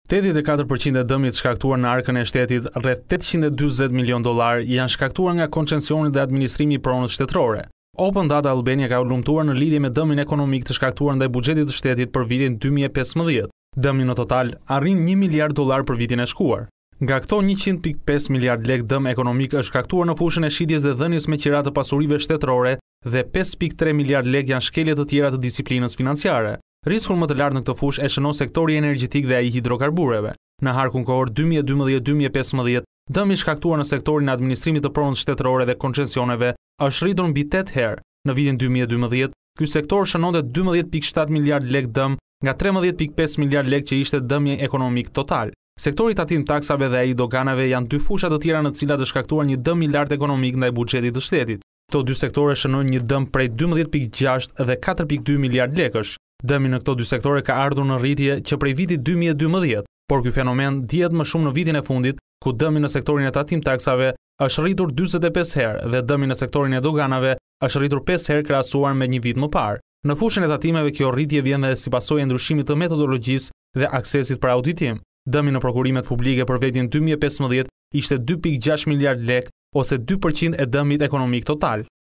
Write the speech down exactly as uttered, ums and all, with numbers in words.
tetëdhjetë e katër përqind e dëmit shkaktuar në arkën e shtetit, rreth tetëqind e dyzet milion dollar, janë shkaktuar nga koncensioni dhe administrimi i pronës shtetërore. Open Data Albania ka ulumtuar në lidhje me dëmin ekonomik të shkaktuar ndaj buxhetit të shtetit për vitin dy mijë e pesëmbëdhjetë. Dëmi në total arrin një miliard dollar për vitin e shkuar. Nga këto njëqind pikë pesë miliard lek dëm ekonomik është shkaktuar në fushën e shitjes dhe dhënies me qira të pasurive shtetërore dhe pesë pikë tre miliard lek janë shkelje të tjera të disiplinës financiare. Riskun më të lartë në këtë fushë e shënon sektori energjetik dhe ai hidrokarbureve. Në harkun kohor dy mijë e dymbëdhjetë dy mijë e pesëmbëdhjetë, dëmi shkaktuar në sektorin e administrimit të pronës shtetërore dhe koncesioneve është rritur mbi tetë herë. Në vitin dy mijë e dymbëdhjetë, ky sektor shënonte dymbëdhjetë pikë shtatë miliard lek dëm nga trembëdhjetë pikë pesë miliard lek që ishte dëmi ekonomik total. Sektori tatim taksave dhe ai doganave janë dy fusha të tjera në të cilat është shkaktuar një dëm i lartë ekonomik ndaj buxhetit të shtetit. Këto dy sektore shënojnë një dëm prej dymbëdhjetë pikë gjashtë dhe katër pikë dy miliard lekësh. Dëmi në këto dy sektore ka ardhur në rritje që prej vitit dy mijë e dymbëdhjetë, por ky fenomen dihet më shumë në vitin e fundit, ku dëmi në sektorin e tatim taksave është rritur dyzet e pesë herë dhe dëmi në sektorin e doganave është rritur pesë herë krahasuar me një vit më parë. Në fushën e tatimeve kjo rritje vjen edhe si pasojë e ndryshimit të metodologjisë dhe aksesit për auditim. Dëmi në prokurimet publike për vitin dy mijë e pesëmbëdhjetë ishte dy pikë gjashtë miliard lek ose dy përqind e dëmit ekonomik total.